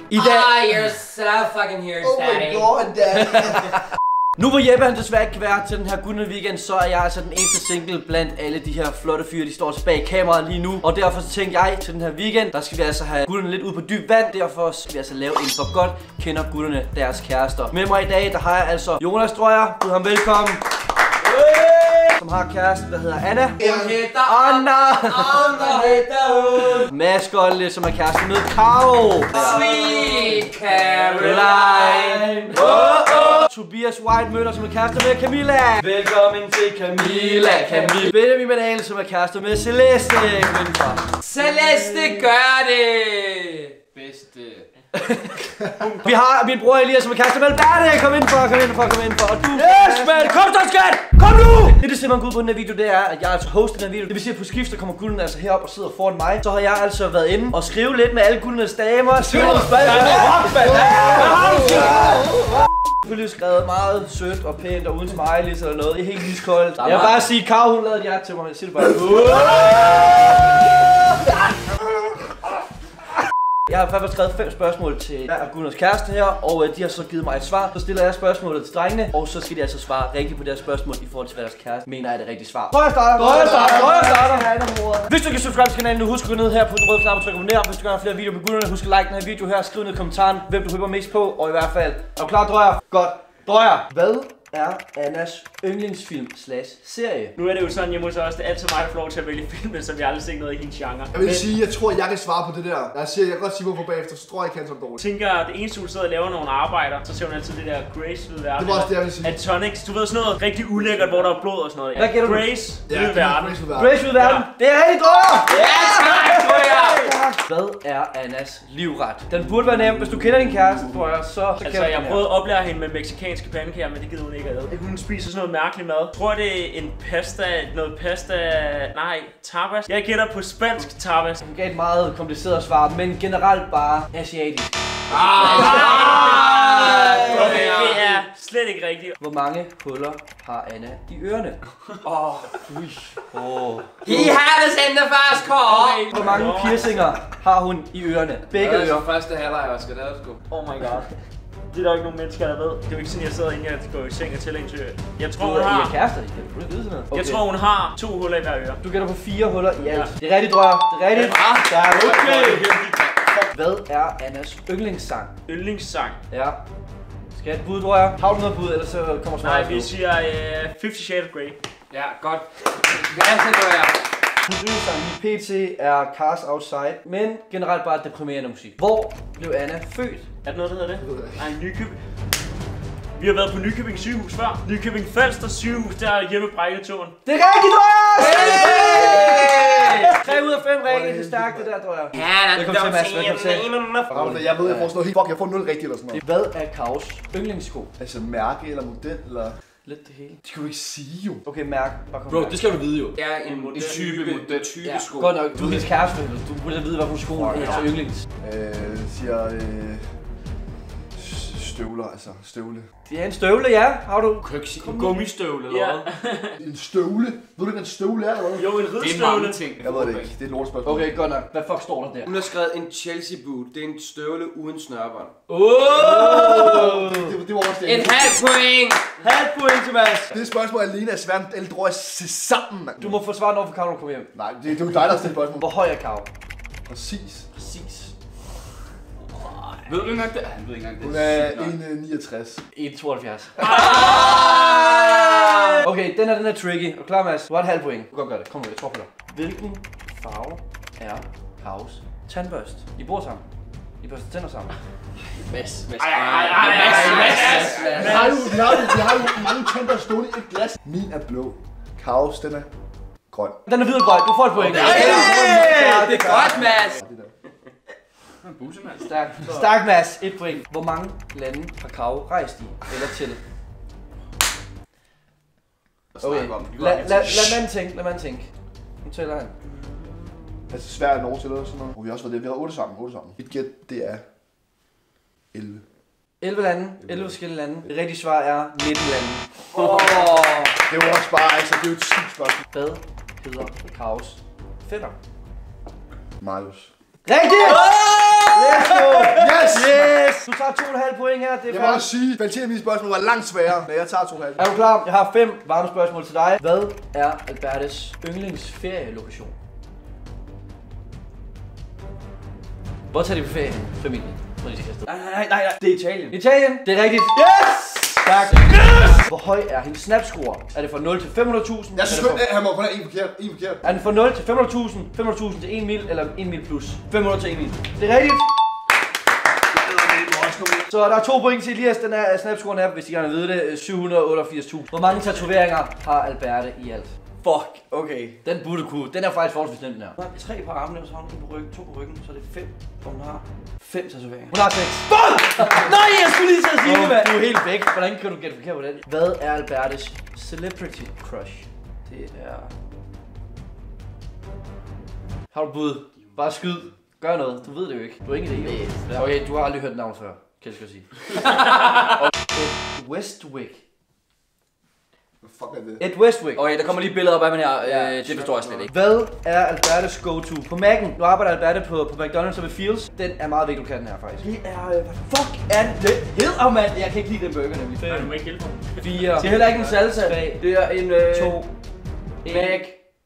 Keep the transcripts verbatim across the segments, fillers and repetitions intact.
I dag... Ah, you're so fucking here, daddy. Oh my god, daddy. Nu hvor Jeppe han desværre ikke kan være til den her Guldne Weekend, så er jeg altså den eneste single blandt alle de her flotte fyre, de står bag kameraet lige nu. Og derfor så tænkte jeg, til den her weekend, der skal vi altså have gutterne lidt ud på dyb vand. Derfor skal vi altså lave en for godt kender gutterne deres kærester. Med mig i dag, der har jeg altså Jonas Drøyer. Byd ham velkommen. Som har kæresten, der hedder Anna. Jeg hedder Anna. Anna hedder hun. Mads Golle, som er kæresten med Caro. Sweet Caroline. Oh, oh. Tobias White Møller, som er kærester med Camilla. Velkommen til Camilla. Camilla. Benjamin Manal, som er kærester med Celeste. Celeste gør det. Bedste. Vi har min bror Elias, som er kærester med Alberte. Kom ind for, kom ind for, kom ind for. Og du, yes, man, kom så, skat! Kom nu! Det, det simpelthen går ud på den her video, det er, at jeg altså hoster den her video. Det vil sige, at på skift, så kommer gutterne altså herop og sidder foran mig. Så har jeg altså været inde og skrive lidt med alle gutternes damer. Skrive noget spørgsmål. Hvad har du skrevet? Selvfølgelig skrevet meget sødt og pænt og uden smileys eller noget. Det er helt iskoldt. Jeg vil bare sige, Karo, hun lavede et hjerte til mig. Jeg siger det bare. Jeg har faktisk skrevet fem spørgsmål til hver af Gunners kæreste her, og de har så givet mig et svar. Så stiller jeg spørgsmålet til drengene, og så skal de altså svare rigtigt på deres spørgsmål i forhold til, hvad deres kæreste mener er det rigtige svar. Drøyer starter! Drøyer starter! Drøyer starter! Hvis du kan subscribe til kanalen nu, husk at gå ned her på den røde knap og trykke abonner. Hvis du gerne har flere videoer med Gunnerne, husk at like den her video her, skriv ned i kommentaren, hvem du håber mest på, og i hvert fald, er du klar, Drøyer? Godt. Drøyer! Hvad er Annas yndlingsfilm slash serie? Nu er det jo sådan hjemme hos os, det er altid mig, der får lov til at vælge filmen, som jeg aldrig set noget i hendes genre. Jeg vil sige, jeg tror, jeg kan svare på det der. Jeg siger, jeg kan godt sige, hvorfor bagefter, så tror jeg, jeg kan som dårligt. Jeg tænker, at det eneste, hun sidder og laver nogle arbejder, så ser hun altid det der Grace ved verden. Det var også det, jeg vil sige. Atonics, du ved sådan noget rigtig ulækkert, hvor der er blod og sådan noget. Hvad gætter du? Grace Ja, ved verden. Grace ved verden. Grace ved verden! Det er rigtig, Drøyer! Ja, tak, Drøyer! Hvad er Annas livret? Den burde være nem. Hvis du kender din kæreste, Drøyer, så, så Altså, jeg prøvede at oplære hende med mexikanske pandekager, men det gider hun ikke at æde. Hun spiser sådan noget mærkeligt mad. Jeg tror, det er en pasta, noget pasta... Nej, tapas. Jeg gætter på spansk tapas. Hun gav et meget kompliceret svar, men generelt bare asiatisk. Okay, det er slet ikke rigtigt. Hvor mange huller har Anna i ørerne? Åh, Oh. He had us in the fast call. Hvor mange piercinger har hun i ørerne? Begge ører. Første halvleg, jeg skal der sgu. oh my god. Det er der ikke nogen mennesker, der ved. Det er jo ikke sådan, jeg sidder inden jeg går i seng og tæller indtil. Jeg tror, Du hun er har... kærester, I kan du ikke vide sådan noget? Jeg tror, hun har to huller i hver øre. Du gætter på fire huller i alt. Det er rigtigt, Drøyer. Det er rigtigt. Ja. Der er Okay. Hvad er Annas yndlingssang? Yndlingssang. Ja. Skal jeg have et bud, Drøyer? Har du noget bud, ellers så kommer svaret. Nej, vi siger uh, Fifty Shades of Grey. Ja, godt. Gracias, Drøyer. Hendes yndlingssang lige pt. er Cars Outside, men generelt bare deprimerende musik. Hvor blev Anna født? Er det noget, der hedder det? Nej, Nykøbing. Vi har været på Nykøbing sygehus før. Nykøbing Falster sygehus, der er hjemme brækket tåen. Det er rigtigt, Drøyer! Hey! tre ud af fem rigtigt, det er stærkt det der, Drøyer. Velkommen til, Mads. Velkommen til. Jeg ved, jeg får sådan noget helt fuck, jeg får nul rigtigt eller sådan noget. Hvad er Kaos yndlingssko? Altså mærke eller model eller... Lidt det hele. Det kan du ikke sige jo. Okay, mærk. Bare kom Bro, mærk. det skal du vide jo. Det er en, en type, model, type Ja, sko. godt nok. Du er hendes kæreste, du burde vide, hvad for sko er så yndlings. Øh, siger... Øh, støvler, altså. Støvle. Det er en støvle, ja. Har du? Kan ikke sige en gummistøvle eller Ja. hvad? En støvle? Ved du ikke, hvad en støvle er, eller hvad? Jo, en Det er ridstøvle. mange ting. Jeg ved det ikke. Det er et lortespørgsmål. Okay, godt nok. Hvad fuck står der der? Hun har skrevet en Chelsea boot. Det er en støvle uden snørbånd. Åh! Det, det var også det. Et halvt point! Halvt point til Mads. Det spørgsmål alene er svært, alle drøjer se sammen, mand. Du må få svaret over for Karo, når du kommer hjem. Nej, det, det er jo dig, der har stillet spørgsmål. Hvor høj er Karo? Præcis. Præcis. Ved du ikke engang det? Han ved ikke engang det. Hun er en komma niogtres. en komma tooghalvfjerds. Okay, den her, den er tricky. Er du klar, Mads? Du har et halvt point. Du kan godt gøre det. Kom nu, jeg tror på dig. Hvilken farve er Karos tandbørst? I bor sammen. I børster tænder sammen. Mads. Mads. Ej, ej, ej, Mads, Mads. Vi har jo, vi har jo, vi har jo mange tænder stående i et glas. Min er blå. Kaos, den er grøn. Den er videre grøn. Du får et point. Hey! Det er godt, Mads! Han er busse, Mads. Stærk. Stærk, Mads. Et point. Hvor mange lande har Karo rejst i? Eller til? Okay. Lad la, la manden tænke. Lad manden tænke. Nu tæller han. Altså Sverige, Norge eller sådan noget. Og vi har også været det. Vi har otte sammen. otte sammen. Et gæt, det er elleve. elleve lande. elleve forskellige lande. Det rigtige svar er nitten lande. Åh. Det er jo også bare, altså, det er jo et sygt spørgsmål. Hvad hedder Karos fætter? Marius. Rigtigt! Let's go! Yes! Yes! Du tager to komma fem point her, det er Jeg må også færdigt. sige, kvaliteten af mine spørgsmål var langt sværere, men jeg tager to komma fem. Er du klar? Jeg har fem varme spørgsmål til dig. Hvad er Albertes yndlingsferielokation? Hvor tager de på ferie? Familien. Nej, nej, nej, nej. Det er Italien. Italien. Det er rigtigt. Yes! Tak. Yes! Hvor høj er hendes snapscore? Er det fra nul til fem hundrede tusind? Jeg synes kun, at han må kun have en forkert. En forkert. Er den fra nul til fem hundrede tusind, fem hundrede tusind til en mil, eller en mil plus? fem hundrede til en mil. Det er rigtigt. Så der er to point til Elias. Den er snapscoren er, hvis I gerne vil vide det, syv hundrede og otteogfirs tusind. Hvor mange tatoveringer har Alberte i alt? Fuck, okay. Den burde kunne. Den er faktisk forholdsvis nem, den her. Hun har tre på armene, og så har hun en på ryggen, to på ryggen, så er det fem, og hun har fem tatoveringer. Hun har seks. Fuck! Nej, jeg skulle lige til at sige det, mand. Du er helt væk. Hvordan kan du gætte forkert på den? Hvad er Albertes celebrity crush? Det er... Har du bud? Bare skyd. Gør noget. Du ved det jo ikke. Du har ingen idé. Jo. Okay, du har aldrig hørt navnet før. Kan jeg skal sige. Ed Westwick. Hvad fuck er det? Ed Westwick. Okay, der kommer lige billeder op af mig her. Ja, øh, det forstår jeg slet ikke. Hvad er Albertes go-to? På Mac'en, nu arbejder Alberte på, på McDonald's og ved Fields. Den er meget vigtig, du kan den her faktisk. Det er... Øh, hvad fuck er det? Hedder mand! Jeg kan ikke lide den burger nemlig. Nej, du må ikke hjælpe mig. Fire. Det er heller ikke en salsa. Det er en... Øh, to. En. Mac.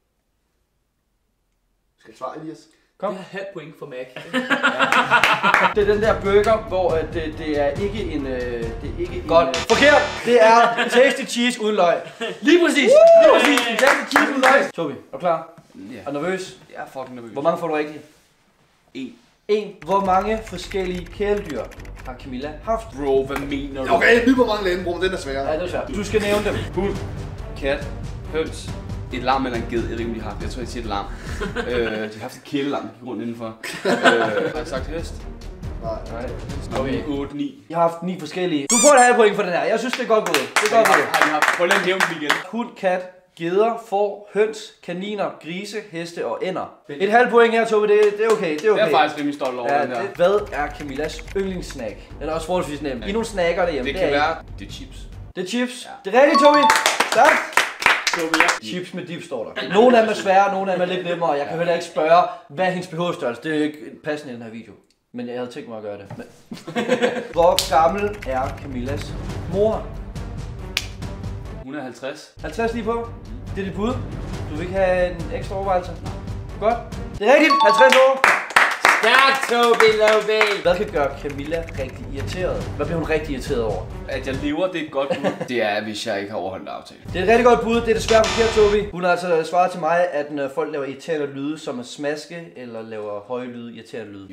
Skal jeg svare, Elias? Kom. Det er halv point for Mac. Det er den der burger, hvor øh, det, det er ikke en... Øh, det er ikke Godt. En, øh, forkert! Det er tasty cheese uden løg. Lige præcis! Lige præcis! Tasty cheese uden løg. Tobi, er du klar? Ja. Er du nervøs? Jeg er fucking nervøs. Hvor mange får du rigtigt? En. En. Hvor mange forskellige kæledyr har Camilla haft? Bro, hvad mener du? Okay, hyper mange lande, men den er sværere. Ja, det er svært. Du skal nævne dem. Hund, kat, høns, et lam eller en ged, jeg ved ikke om de har haft. Jeg tror jeg siger et lam. øh, de har haft et kælelam, der gik rundt indenfor. øh, har jeg sagt hest? Nej. Nej. Okay. otte, ni. Jeg har haft ni forskellige. Du får et halvt point for den her. Jeg synes, det er godt gået. Det er godt gået. Har de haft? Prøv lige at nævne dem igen. Hund, kat, geder, får, høns, kaniner, grise, heste og ænder. Et halvt point her, Tobi. Det, det er okay. Det er okay. Jeg er faktisk rimelig stolt over Ja, den der. det, hvad er Camillas yndlingssnack? Den er også forholdsvis nem. I nogle snacker derhjemme. Det kan er være, det er chips. Det er chips. Ja. Det er rigtigt, Tobi. Tak. Tobi, ja. Chips med dip står der. Nogle af dem er svære, nogle af dem er lidt nemmere. Jeg kan heller ikke spørge, hvad er hendes B H-størrelse. Det er ikke passende i den her video. Men jeg havde tænkt mig at gøre det. Men... Hvor gammel er Camillas mor? hun er halvtreds. halvtreds lige på. Det er dit bud. Du vil ikke have en ekstra overvejelse? Godt. Det er rigtigt. halvtreds år. Stærk, Tobi, Lobi. Hvad kan gøre Camilla rigtig irriteret? Hvad bliver hun rigtig irriteret over? At jeg lever, det er et godt bud. Det er, hvis jeg ikke har overholdt aftale. Det er et rigtig godt bud. Det er desværre forkert, Tobi. Hun har altså svaret til mig, at når folk laver irriterende lyde, som at smaske eller laver høje lyde, irriterende lyde.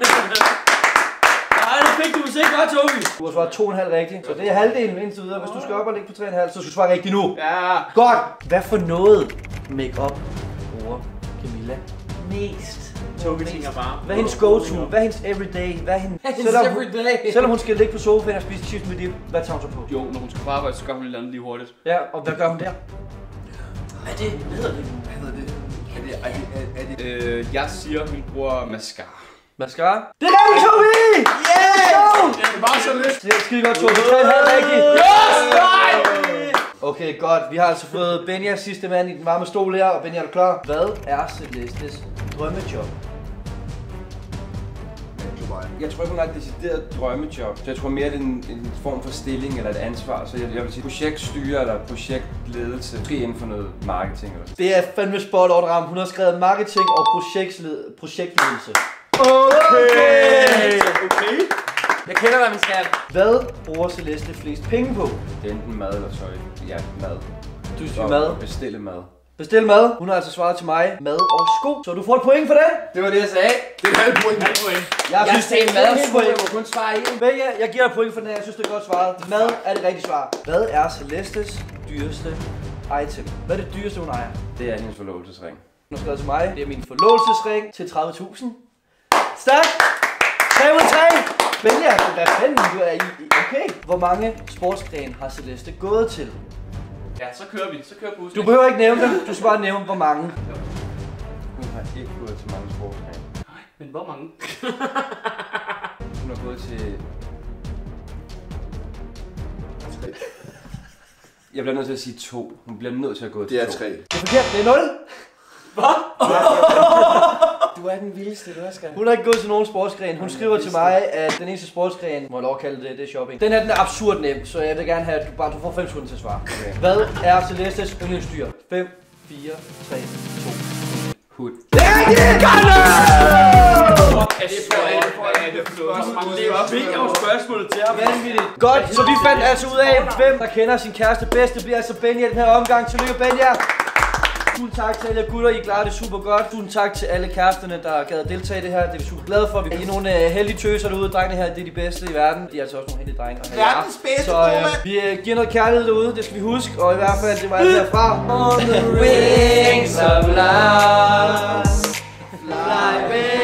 Nej, det fik du vist ikke godt, Tobi. Du har svaret to komma fem rigtigt, så det er halvdelen indtil videre. Hvis du skal op og ligge på tre komma fem, så skal du svare rigtigt nu. Ja. Godt. Hvad for noget make-up bruger Camilla mest? Tobi tænker bare. Hvad er hendes go-to? Hvad er hendes everyday? Hvad er hendes... Selvom, everyday. selvom hun skal ligge på sofaen og spise chips med dip, hvad tager hun så på? Jo, når hun skal på arbejde, så gør hun et eller andet lige hurtigt. Ja, og hvad gør hun der? Hvad er det? Hvad hedder det? Hvad hedder det? Er det, er det, er det? Øh, jeg siger, hun bruger mascara. Mascara? Det er rigtigt, Tobi! Yeah! Det er bare så lidt. Det er skide godt, Tobi. tre komma fem rigtigt. Yes! Nej! Okay, godt. Vi har altså fået Benja, sidste mand i den varme stol her. Og Benja, er du klar? Hvad er Celestes drømmejob? Jeg tror ikke, hun har et decideret drømmejob. Så jeg tror mere, det er en, en form for stilling eller et ansvar. Så jeg, jeg vil sige projektstyre eller projektledelse. Måske inden for noget marketing eller sådan. Det er fandme spot on ramt. Hun har skrevet marketing og projektled projektledelse. Okay! Okay. Jeg kender, hvad man skal. Hvad bruger Celeste flest penge på? Det er enten mad eller tøj. Ja, mad. Du siger Og mad. bestille mad. Bestil mad. Hun har altså svaret til mig. Mad og sko. Så du får et point for den. Det var det, jeg sagde. Det er et halvt point. Halv point. Jeg, Jeg sagde mad og sko. Jeg point. må kun svare en. Begge, jeg giver dig point for den her. Jeg synes, det er godt svaret. Mad er det rigtige svar. Hvad er Celestes dyreste item? Hvad er det dyreste, hun ejer? Det er hendes forlovelsesring. Hun har skrevet til mig. Det er min forlovelsesring til tredive tusind. Stærk! tre mod tre! Benja, hvad fanden du er i? Okay. Hvor mange sportsgrene har Celeste gået til? Ja, så kører vi. Så kører bussen. Du behøver ikke nævne dem. Du skal bare nævne, hvor mange. Hun har ikke gået til mange sportsgrene. Men hvor mange? Hun har gået til... Jeg bliver nødt til at sige to. Hun bliver nødt til at gå til Det er to. tre. Det er forkert. Det er nul. Du Du er den vildeste, du Oscar. Hun har ikke gået til nogen sportsgren. Hun skriver til mig, at den eneste sportsgren, må jeg lov at kalde det, det er shopping. Den her, den er absurd nem, så jeg vil gerne have, at du bare du får fem sekunder til at svare. Okay. Hvad er Celestes yndlingsdyr? fem, fire, tre, to. Hund. Det er rigtigt! spørgsmålet til ham. Vanvittigt. Godt, så vi fandt altså ud af, hvem der kender sin kæreste bedst. Det bliver altså Benja i den her omgang. Tillykke, Benja. Tusind tak til alle gutter, I klarer det super godt. Tusind tak til alle kæresterne, der gad at deltage i det her. Det er vi super glade for. Vi er nogle uh, heldige tøser derude. Drengene her, det er de bedste i verden. De er altså også nogle heldige drenge. Verdens bedste, så uh, vi uh, giver noget kærlighed derude, det skal vi huske. Og i hvert fald, det var alt herfra. On the wings of love, fly away.